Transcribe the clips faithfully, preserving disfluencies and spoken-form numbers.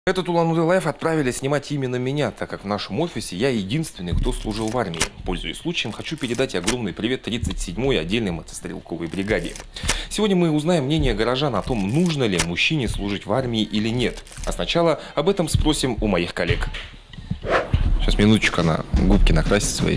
Этот Улан-Удэ Лайф отправили снимать именно меня, так как в нашем офисе я единственный, кто служил в армии. Пользуясь случаем, хочу передать огромный привет тридцать седьмой отдельной мотострелковой бригаде. Сегодня мы узнаем мнение горожан о том, нужно ли мужчине служить в армии или нет. А сначала об этом спросим у моих коллег. Сейчас минуточку, она губки накрасит свои.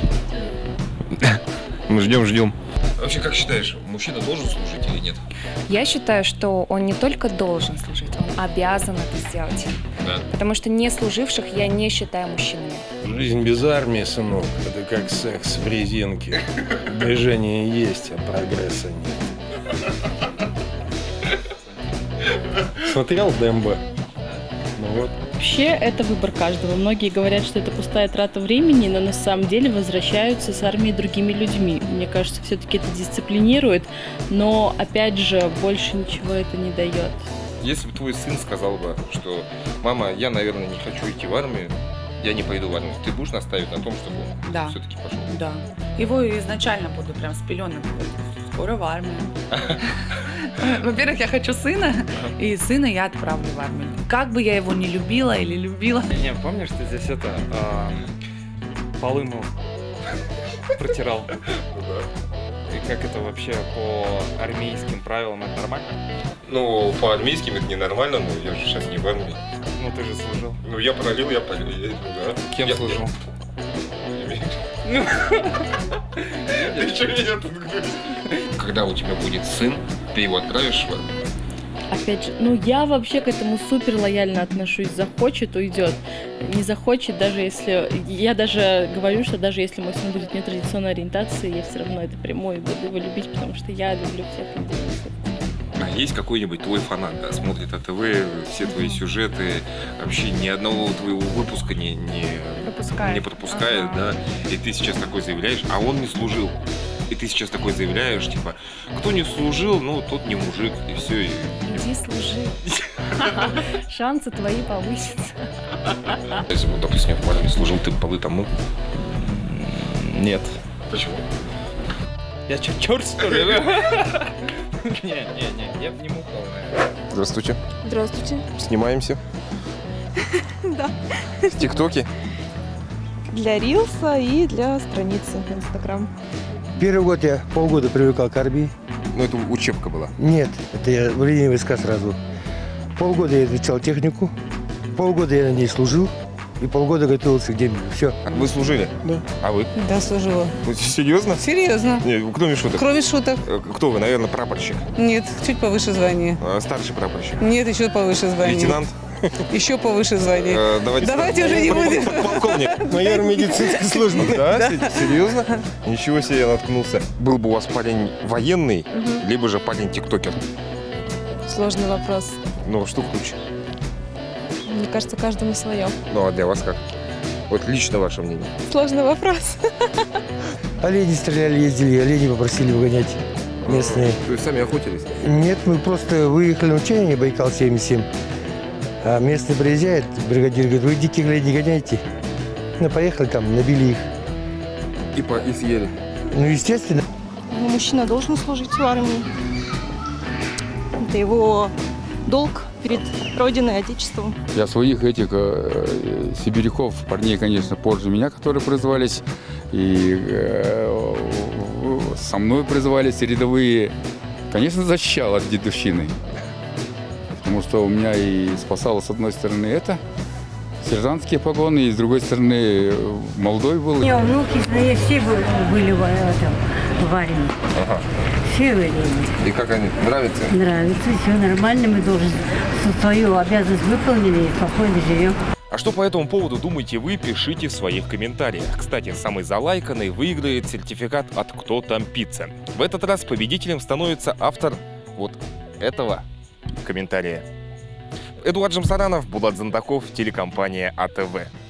Мы ждем, ждем. Вообще, как считаешь, мужчина должен служить или нет? Я считаю, что он не только должен служить, он обязан это сделать. Да. Потому что не служивших я не считаю мужчинами. Жизнь без армии, сынок, это как секс в резинке. Движение есть, а прогресса нет. Смотрел Дэмбо? Ну вот. Вообще, это выбор каждого. Многие говорят, что это пустая трата времени, но на самом деле возвращаются с армии другими людьми. Мне кажется, все-таки это дисциплинирует, но, опять же, больше ничего это не дает. Если бы твой сын сказал бы, что «мама, я, наверное, не хочу идти в армию, я не пойду в армию», ты будешь настаивать на том, чтобы он да. все-таки пошел? Да. Его изначально буду прям с пеленок скоро в армию. Во-первых, я хочу сына, и сына я отправлю в армию. Как бы я его не любила или любила. Не, помнишь, ты здесь это, э, полы мыл, протирал? И как это вообще по армейским правилам, это нормально? Ну, по армейским это ненормально, но я же сейчас не в армии. Ну, ты же служил. Ну, я пролил, я полил, да. Кем я, служил? Ты что меня тут говоришь? Когда у тебя будет сын, ты его отправишь в армию? Опять же, ну я вообще к этому супер лояльно отношусь. Захочет, уйдет. Не захочет, даже если... Я даже говорю, что даже если мой сын будет нетрадиционной ориентации, я все равно это приму и буду его любить, потому что я люблю всех людей. А есть какой-нибудь твой фанат, да, смотрит АТВ, все твои сюжеты, вообще ни одного твоего выпуска не, не Пропускает. не пропускает, Ага. да, и ты сейчас такой заявляешь, а он не служил. И ты сейчас такой заявляешь, типа, кто не служил, ну, тот не мужик, и все. И... Иди служи. Шансы твои повысятся. Если бы, допустим, в армии служил, ты полы там мыл? Нет. Почему? Я что, черт, что ли? Не, не, не, я бы не мукал, наверное. Здравствуйте. Здравствуйте. Снимаемся. Да. В ТикТоке. Для Рилса и для страницы в Инстаграм. Первый год я полгода привыкал к армии. Ну, это учебка была. Нет, это я в линии войска сразу. Полгода я изучал технику, полгода я на ней служил и полгода готовился к дембелю. Все. А вы служили? Да. А вы? Да, служила. Вы серьезно? Серьезно. Нет, кроме шуток. Кроме шуток. Э, Кто вы? Наверное, прапорщик. Нет, чуть повыше звания. А, Старший прапорщик. Нет, еще повыше звания. Лейтенант. Еще повыше звания. Э, Давайте, Давайте уже не будем. Полковник. Майор медицинской службы. Да? Серьезно? Ничего себе, я наткнулся. Был бы у вас парень военный, либо же парень тиктокер. Сложный вопрос. Ну, что круче? Мне кажется, каждому свое. Ну, а для вас как? Вот лично ваше мнение. Сложный вопрос. Олени стреляли, ездили, олени попросили выгонять местные. То есть сами охотились? Нет, мы просто выехали на учение, Байкал семьдесят семь. А местный приезжает, бригадир говорит, вы диких оленей не гоняйте. Ну, поехали там, набили их. И, по, и съели. Ну, естественно. Ну, мужчина должен служить в армии. Это его долг перед Родиной, Отечеством. Я своих этих э, сибиряков, парней, конечно, позже меня, которые призывались, и э, со мной призывались рядовые, конечно, защищал от дедовщины. Потому что у меня и спасало, с одной стороны, это, сержантские погоны, и с другой стороны, молодой был. У меня внуки, все были в, этом, в армии. Ага. Все были. И как они? Нравится? Нравится, все нормально, мы должны свою обязанность выполнили и спокойно живем. А что по этому поводу думаете вы, пишите в своих комментариях. Кстати, самый залайканный выиграет сертификат от «Кто там пицца». В этот раз победителем становится автор вот этого комментария. Эдуард Жамсаранов, Булат Зандаков, телекомпания АТВ.